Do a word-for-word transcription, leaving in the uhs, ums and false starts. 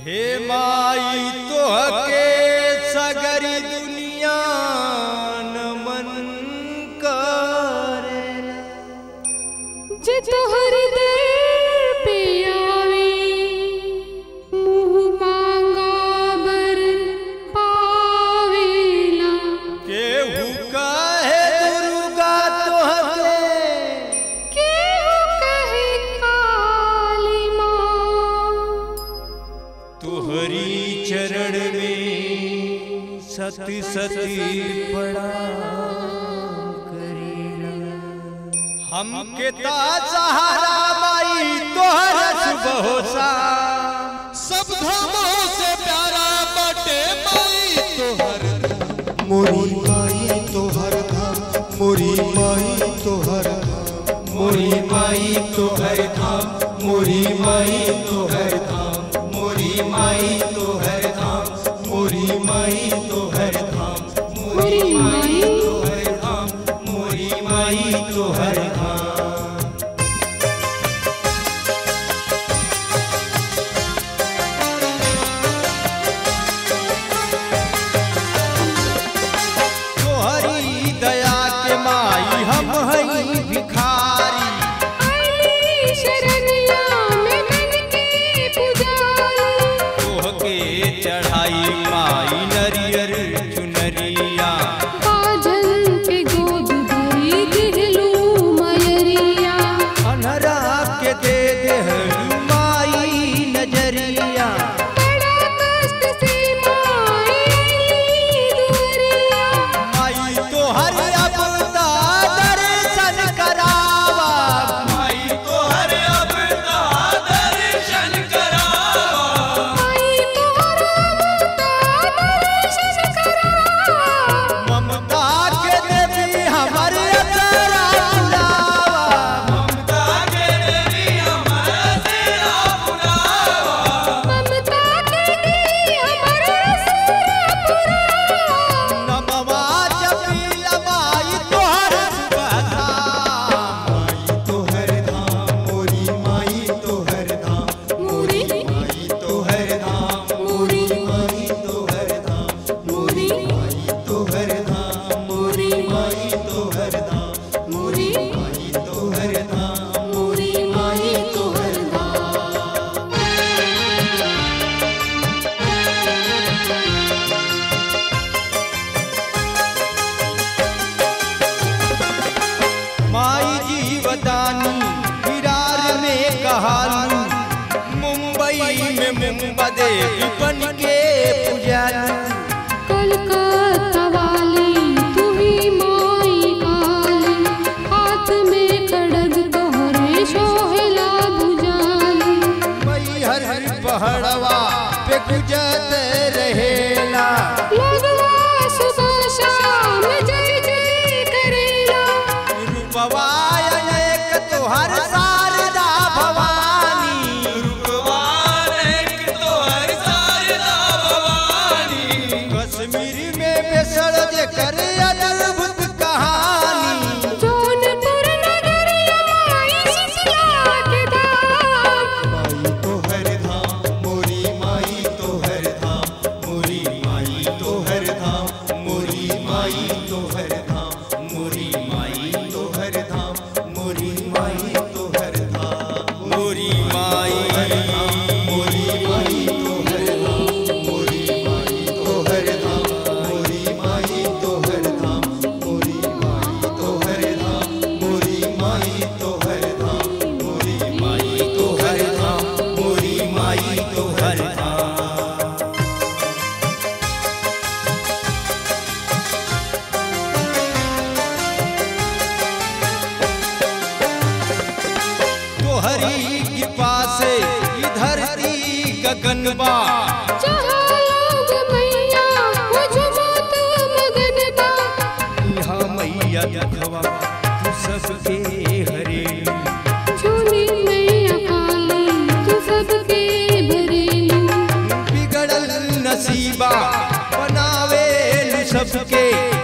हे माई तोहके सगरी दुनिया नमन करेला। जे तोहर दर पे आवे मुँह मांगा बर पावेला। केहू कहे दुर्गा तोहके, केहू कहे काली माँ। तोहरी चरण में सती सती पड़ा करेला। हमके ता सहारा माई तोहर सुबह शाम। सब धामों से प्यारा बटे माई तोहर धाम। मोरी माई तोहर धाम, मोरी माई तोहर धाम, मोरी माई तोहर धाम, मोरी माई तोहर धाम, मोरी माई तोहर धाम, मोरी माई तोहर धाम, मोरी माई तोहर धाम, मोरी माई तोहर धाम। तोहरी दया के माई हम हई भिखारी। आईली शरणिया में मन के पुजारी। तोहके चढ़ाई माई नरियर चुनरिया। बाजन के गोद भरी दिहलू मयरिया। अनहरा के दे देहलू माई नजरिया। बड़ा कष्ट से माई आईली दुआरिया। माई तोहर अबता दर्शन करावा। माई तोहर अबता दर्शन करावा। माई तोहरा ममता दर्शन करावा। ममता के देवी हमर असरा पुरावा। ममता के देवी हमर असरा पुरावा। ममता के देवी हमर असरा पुरावा। नमवा जपीला माई तोहर सुबह शाम। माई तोहर धाम, मोरी माई तोहर धाम, मोरी माई तोहर धाम, मोरी माई तोहर धाम, मोरी माई तोहर धाम, मोरी माई तोहर धाम, मोरी माई तोहर धाम, मोरी माई तोहर धाम। माई जीवदानी विरार में कहालू। मुंबई में मुंबा देवी बन के पुजालू। कलकत्ता वाली तू ही माई काली। हाथ में खड़ग तोहरे शोहला भुजाली। मैहर पहाड़वा पे गुजरत रहेला। लगवा सुबह शाम जय जय करेला। रूपवा अनेक तोहर शारदा भवानी। रूपवा अनेक तोहर शारदा भवानी। कश्मीर में बेसर जेकर अद्भुत कहानी। जौनपुर नगरिया माई शीतला के धाम। माई तोहर धाम, मोरी माई तोहर धाम, मोरी माई तोहर धाम, मोरी माई तोहर धाम, मोरी माई तोहर धाम, मोरी माई तोहर धाम, मोरी माई मोरी माई तोहर धाम, मोरी माई तोहर धाम, मोरी माई तोहर धाम, मोरी माई तोहर धाम, मोरी माई तोहर धाम, मोरी माई तोहर धाम, मोरी माई तोहर धाम। तोहरी कृपा से ई धरती गगनबा। जहाँ लोग मैया वो झुमत मगन बा। यहाँ मैया देखवा तू सबके हरेलू। झूली मैया काली तू सबके भरेलू। बिगड़ल नसीबा बनावेलू सबके।